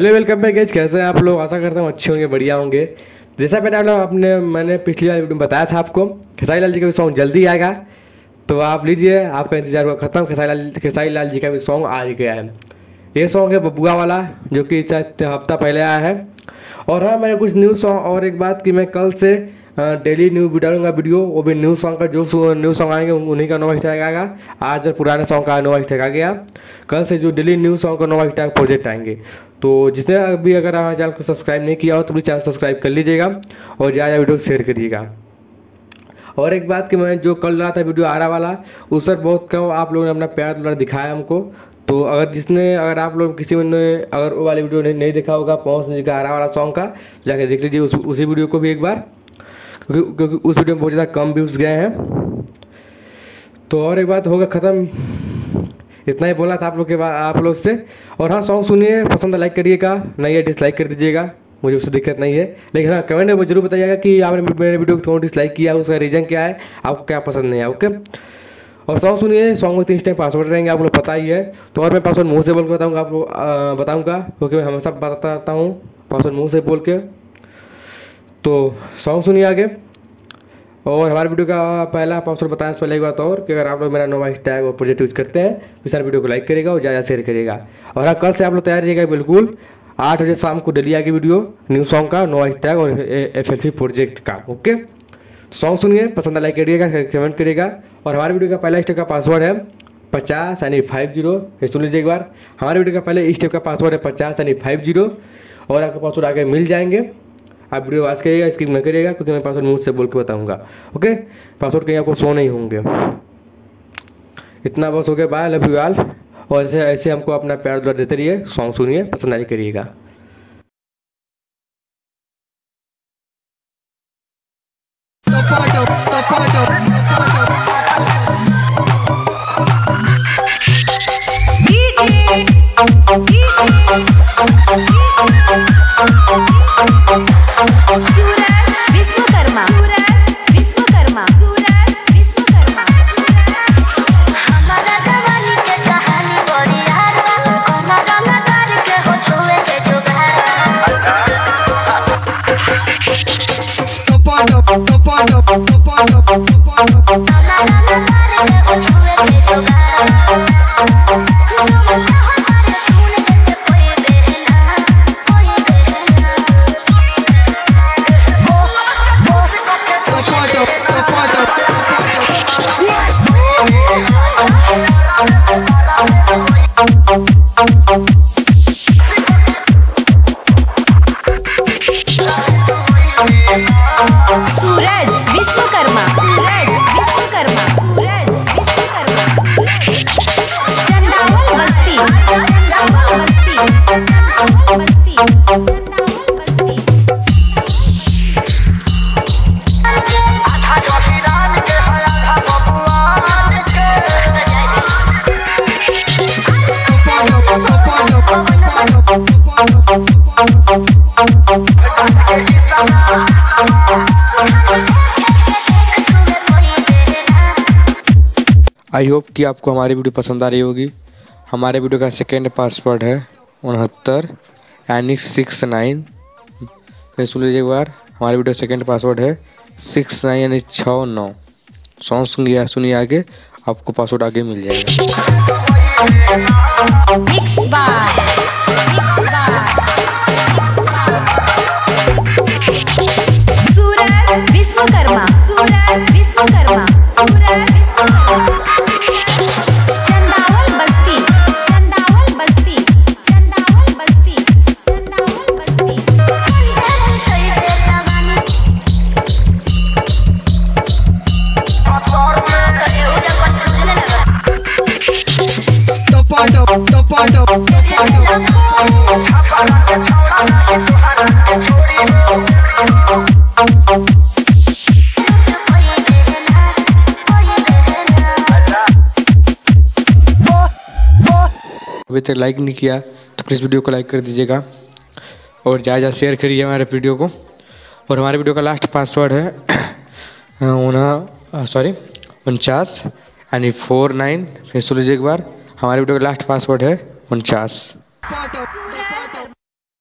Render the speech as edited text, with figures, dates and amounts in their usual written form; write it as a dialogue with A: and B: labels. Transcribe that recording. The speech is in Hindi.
A: हेलो वेलकम बैक गाइस, कैसे हैं आप लोग। आशा करता हूँ अच्छे होंगे, बढ़िया होंगे। जैसा मैंने पिछली वाली वीडियो में बताया था आपको, खेसारी लाल जी का भी सॉन्ग जल्दी आएगा, तो आप लीजिए, आपका इंतजार हुआ खत्म। खेसारी लाल जी का भी सॉन्ग आ ही गया है। ये सॉन्ग है बबुआ वाला, जो कि हफ्ता पहले आया है। और हाँ, मैंने कुछ न्यू सॉन्ग, और एक बात कि मैं कल से डेली न्यू डालूंगा वीडियो, वो भी न्यू सॉन्ग का। जो न्यू सॉन्ग आएंगे उन्हीं का नोवा हैशटैग आएगा। आज पुराने सॉन्ग का नोवा हैशटैग आ गया। कल से जो डेली न्यू सॉन्ग का नोवा हैशटैग प्रोजेक्ट आएंगे। तो जिसने अभी अगर हमारे चैनल को सब्सक्राइब नहीं किया हो तो प्लीज़ चैनल सब्सक्राइब कर लीजिएगा और ज़्यादा वीडियो शेयर करिएगा। और एक बात कि मैं जो कल रहा था वीडियो आरा वाला, उस पर बहुत कम आप लोगों ने अपना प्यार दुलार दिखाया हमको। तो अगर आप लोग किसी ने अगर वो वाली वीडियो नहीं देखा होगा, पवन जी का आरा वाला सॉन्ग का, जाके देख लीजिए उसी वीडियो को भी एक बार, क्योंकि उस वीडियो में बहुत ज़्यादा कम व्यूज़ गए हैं। तो और एक बात होगा ख़त्म, इतना ही बोला था आप लोग से। और हाँ, सॉन्ग सुनिए, पसंद लाइक करिएगा, नहीं है डिसलाइक कर दीजिएगा, मुझे उससे दिक्कत नहीं है। लेकिन हाँ, कमेंट में जरूर बताइएगा कि आपने मेरे वीडियो को क्यों डिसलाइक किया, उसका रीज़न क्या है, आपको क्या पसंद नहीं है। ओके, और सॉन्ग सुनिए। सॉन्ग में 3 टाइम पासवर्ड रहेंगे, आप लोग पता ही है। तो और मैं पासवर्ड मुँह से बोल के बताऊँगा, आप लोग बताऊँगा, क्योंकि मैं हमेशा बताता हूँ पासवर्ड मुँह से बोल के। तो सॉन्ग सुनिए आगे। और हमारे वीडियो का पहला पासवर्ड बताया, पहले एक बात और कि अगर आप लोग मेरा नोवा हैशटैग और प्रोजेक्ट यूज़ करते हैं तो सारे वीडियो को लाइक करेगा और ज़्यादा शेयर करेगा। और हाँ, कल से आप लोग तैयार रहिएगा, बिल्कुल 8 बजे शाम को डेली आएगी वीडियो न्यू सॉन्ग का, नोवा हैशटैग और FLP प्रोजेक्ट का। ओके, सॉन्ग सुनिए, पसंद लाइक करिएगा, कमेंट करिएगा। और हमारे वीडियो का पहला स्टेप का पासवर्ड है 50 यानी 50। सुन लीजिए एक बार, हमारे वीडियो का पहले स्टेप का पासवर्ड है 50 यानी 50। और आपके पासवर्ड आगे मिल जाएंगे। आप वीडियो वाच करिएगा, स्किप में करिएगा, क्योंकि मैं पासवर्ड मुँह से बोल के बताऊँगा। ओके, पासवर्ड कहीं आपको शो नहीं होंगे। इतना बस हो गया, बाय, लव यू ऑल। और ऐसे हमको अपना प्यार दुलार देते रहिए। सॉन्ग सुनिए, पसंद नहीं करिएगा।
B: विश्वकर्मा हमारा जवानी के कहानी बड़ी यार बा, कोना रंगदार के हो छुए के जुगार सूरज विश्वकर्मा चंदावल बस्ती
C: आई होप कि आपको हमारी वीडियो पसंद आ रही होगी। हमारे वीडियो का सेकेंड पासवर्ड है 69 यानी 69। फिर सुन लीजिए एक बार, हमारे वीडियो सेकेंड पासवर्ड है 69 यानी 69। सॉन्ग सुनिए आगे, आपको पासवर्ड आगे मिल जाएगा।
B: सूरज विश्वकर्मा चंदावल बस्ती
C: अभी तक लाइक नहीं किया तो प्लीज़ वीडियो को लाइक कर दीजिएगा और ज़्यादा शेयर करिए हमारे वीडियो को। और हमारे वीडियो का लास्ट पासवर्ड है 49 यानी 49। फिर सुन लीजिए एक बार, हमारे वीडियो का लास्ट पासवर्ड है 49।